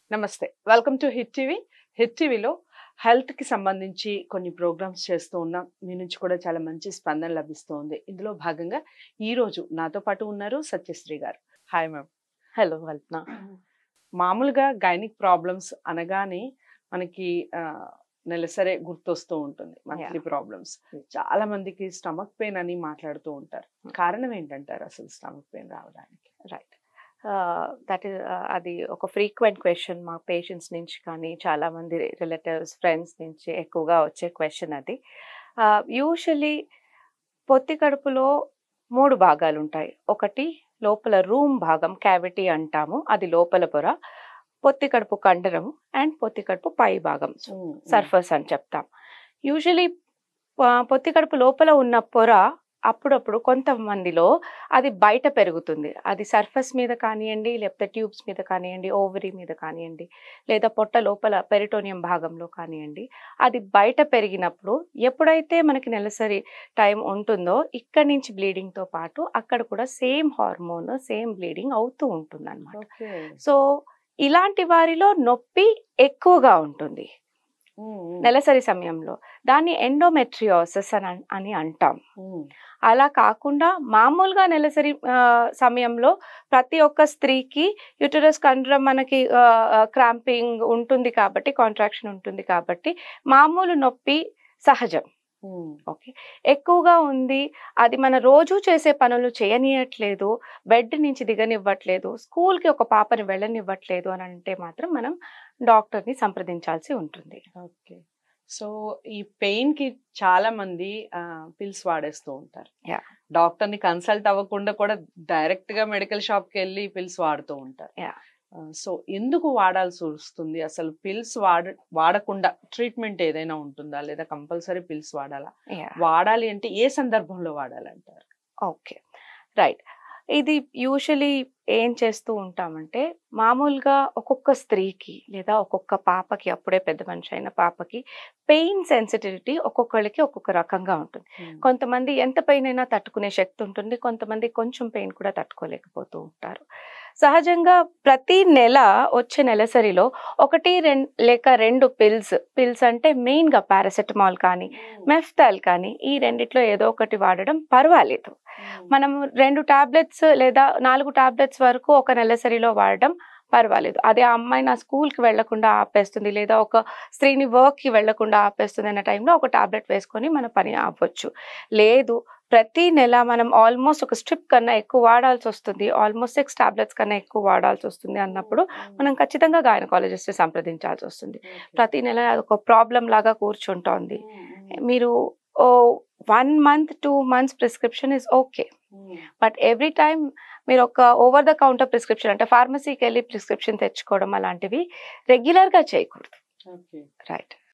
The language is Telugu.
నమస్తే, welcome to Hit TV. Hit టీవీలో హెల్త్కి సంబంధించి కొన్ని ప్రోగ్రామ్స్ చేస్తూ ఉన్నాం. మీ నుంచి కూడా చాలా మంచి స్పందన లభిస్తుంది. ఇందులో భాగంగా ఈరోజు నాతో పాటు ఉన్నారు సత్యశ్రీ గారు. Hi ma'am. హలో కల్పన. మామూలుగా గైనిక్ ప్రాబ్లమ్స్ అనగానే మనకి నెలసరే గుర్తొస్తూ ఉంటుంది. మంత్లీ ప్రాబ్లమ్స్ చాలా మందికి స్టమక్ పెయిన్ అని మాట్లాడుతూ ఉంటారు. కారణం ఏంటంటారు అసలు స్టమక్ పెయిన్ రావడానికి? రైట్, దట్ ఈస్ అది ఒక ఫ్రీక్వెంట్ క్వశ్చన్ మా పేషెంట్స్ నుంచి కానీ చాలామంది రిలేటివ్స్ ఫ్రెండ్స్ నుంచి ఎక్కువగా వచ్చే క్వశ్చన్ అది. యూజువలీ పొత్తి కడుపులో 3 భాగాలు ఉంటాయి. ఒకటి లోపల రూమ్ భాగం, క్యావిటీ అంటాము, అది లోపల పొర. పొత్తి కడుపు కండరము అండ్ పొత్తి కడుపు పై భాగం, సర్ఫస్ అని చెప్తాం. యూజువలీ పొత్తి కడుపు లోపల ఉన్న పొర అప్పుడప్పుడు కొంతమందిలో అది బయట పెరుగుతుంది. అది సర్ఫస్ మీద కానివ్వండి, లేకపోతే ట్యూబ్స్ మీద కానివ్వండి, ఓవరీ మీద కానివ్వండి, లేదా పొట్ట లోపల పెరిటోనియం భాగంలో కానివ్వండి, అది బయట పెరిగినప్పుడు ఎప్పుడైతే మనకి నెలసరి టైం ఉంటుందో ఇక్కడి నుంచి బ్లీడింగ్తో పాటు అక్కడ కూడా సేమ్ హార్మోన్, సేమ్ బ్లీడింగ్ అవుతూ ఉంటుంది అన్నమాట. సో ఇలాంటి వారిలో నొప్పి ఎక్కువగా ఉంటుంది నెలసరి సమయంలో. దాన్ని ఎండోమెట్రియోసిస్ అని అంటాం. అలా కాకుండా మామూలుగా నెలసరి సమయంలో ప్రతి ఒక్క స్త్రీకి యూటరస్ కండరం మనకి క్రాంపింగ్ ఉంటుంది కాబట్టి, కాంట్రాక్షన్ ఉంటుంది కాబట్టి మామూలు నొప్పి సహజం. ఓకే, ఎక్కువగా ఉంది, అది మన రోజు చేసే పనులు చేయనియట్లేదు, బెడ్ నుంచి దిగనివ్వట్లేదు, స్కూల్కి ఒక పాపని వెళ్ళనివ్వట్లేదు అని అంటే మాత్రం మనం డాక్టర్ని సంప్రదించాల్సి ఉంటుంది. ఓకే, సో ఈ పెయిన్ కి చాలా మంది పిల్స్ వాడేస్తూ ఉంటారు. డాక్టర్ని కన్సల్ట్ అవ్వకుండా కూడా డైరెక్ట్ గా మెడికల్ షాప్ కి వెళ్ళి పిల్స్ వాడుతూ ఉంటారు. సో ఎందుకు వాడాల్సి వస్తుంది అసలు? పిల్స్ వాడకుండా ట్రీట్మెంట్ ఏదైనా ఉంటుందా, లేదా కంపల్సరీ పిల్స్ వాడాలా? వాడాలి అంటే ఏ సందర్భంలో వాడాలంటారు? Okay, right. ఇది యూజువలీ ఏం చేస్తూ ఉంటామంటే, మామూలుగా ఒక్కొక్క స్త్రీకి లేదా ఒక్కొక్క పాపకి, అప్పుడే పెద్ద మనిషి అయిన పాపకి పెయిన్ సెన్సిటివిటీ ఒక్కొక్కరికి ఒక్కొక్క రకంగా ఉంటుంది. కొంతమంది ఎంత పెయిన్ అయినా తట్టుకునే శక్తి ఉంటుంది, కొంతమంది కొంచెం పెయిన్ కూడా తట్టుకోలేకపోతూ ఉంటారు. సహజంగా ప్రతి నెల వచ్చే నెలసరిలో 1 లేక 2 పిల్స్ అంటే మెయిన్గా పారాసెటమాల్ కానీ మెఫ్తాల్ కానీ ఈ రెండిట్లో ఏదో ఒకటి వాడడం పర్వాలేదు. మనం 2 టాబ్లెట్స్ లేదా 4 టాబ్లెట్స్ వరకు ఒక నెలసరిలో వాడడం పర్వాలేదు. అదే ఆ అమ్మాయి నా స్కూల్కి వెళ్లకుండా ఆపేస్తుంది, లేదా ఒక స్త్రీని వర్క్కి వెళ్లకుండా ఆపేస్తుంది అన్న టైంలో ఒక టాబ్లెట్ వేసుకొని మన పని ఆపొచ్చు. లేదు, ప్రతి నెల మనం ఆల్మోస్ట్ ఒక స్ట్రిప్ కన్నా ఎక్కువ వాడాల్సి వస్తుంది, ఆల్మోస్ట్ 6 టాబ్లెట్స్ కన్నా ఎక్కువ వాడాల్సి వస్తుంది అన్నప్పుడు మనం ఖచ్చితంగా గైనకాలజిస్ట్ని సంప్రదించాల్సి వస్తుంది. ప్రతి నెల ఒక ప్రాబ్లం లాగా కూర్చుంటోంది, మీరు 1 month 2 months prescription is okay, but every time మీరు ఒక ఓవర్ ద కౌంటర్ ప్రిస్క్రిప్షన్ అంటే ఫార్మసీకి వెళ్ళి ప్రిస్క్రిప్షన్ తెచ్చుకోవడం అలాంటివి రెగ్యులర్గా చేయకూడదు. రైట్.